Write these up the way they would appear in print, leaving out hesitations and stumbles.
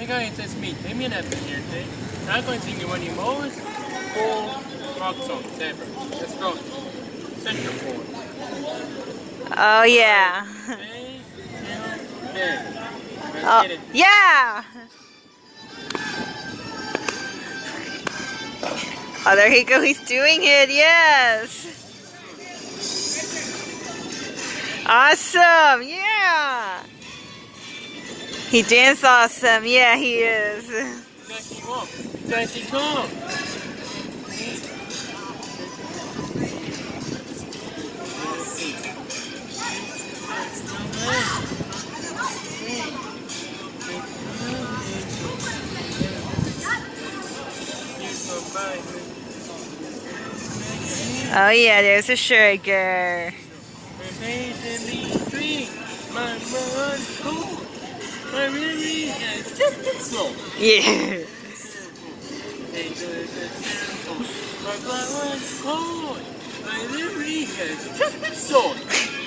the guy says me, Damien Evans here today. And I'm going to sing you one of the most cool rock songs ever. Let's go. Central Ford. Oh yeah. Oh, yeah. Oh, there he goes. He's doing it. Yes. Awesome. Yeah. He danced awesome. Yeah, he is. Oh yeah, there's a sugar. Yeah. My blood was cold. My memory has just been sold.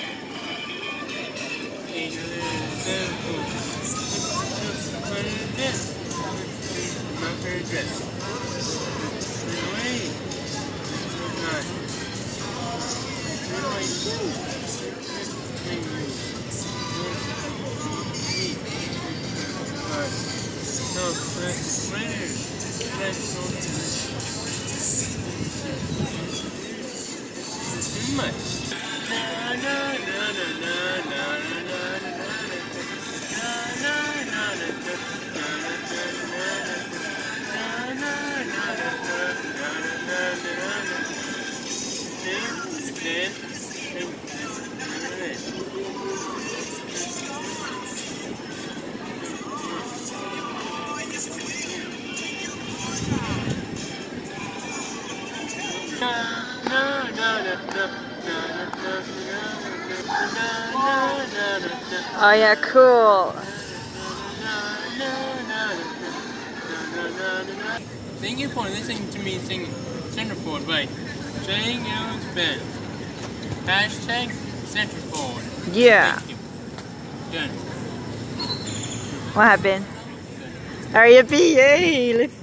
Oh yeah, cool. Thank you for listening to me sing Centerfold by J.Jones Band. Hashtag Centerfold. Yeah. Thank you. Done. What happened? Hurry up, yay! Let's